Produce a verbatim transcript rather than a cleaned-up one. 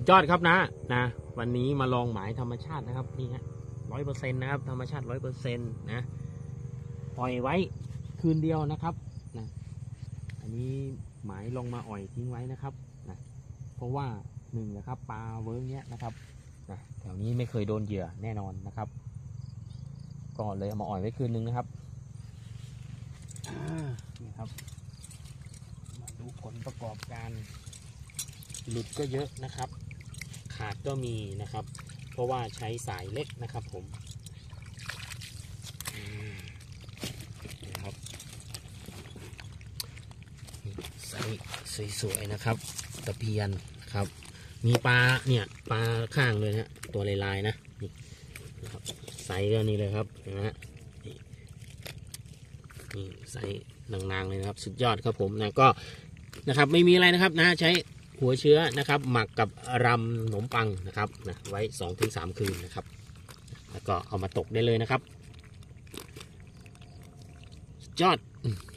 ยอดครับนะนะวันนี้มาลองหมายธรรมชาตินะครับนี่ฮะร้อยเปอร์เซ็นต์นะครับธรรมชาติร้อยเปอร์เซ็นต์นะปล่อยไว้คืนเดียวนะครับนะอันนี้หมายลงมาอ่อยทิ้งไว้นะครับนะเพราะว่าหนึ่งนะครับปลาเวิร์กเนี้ยนะครับนะแถวนี้ไม่เคยโดนเหยื่อแน่นอนนะครับก็เลยเอามาอ่อยไว้คืนนึงนะครับนี่ครับมาดูผลประกอบการหลุดก็เยอะนะครับขาดก็มีนะครับเพราะว่าใช้สายเล็กนะครับผมนะครับใส่สวยๆนะครับตะเพียนครับมีปลาเนี่ยปลาข้างเลยนะตัวลายๆนะนี่นะครับใส่ก็นี่เลยครับเห็นไหมนี่ใส่นางๆเลยนะครับสุดยอดครับผมนะก็นะครับไม่มีอะไรนะครับนะใช้หัวเชื้อนะครับหมักกับรำขนมปังนะครับนะไว้ สองถึงสาม คืนนะครับแล้วก็เอามาตกได้เลยนะครับสุดยอด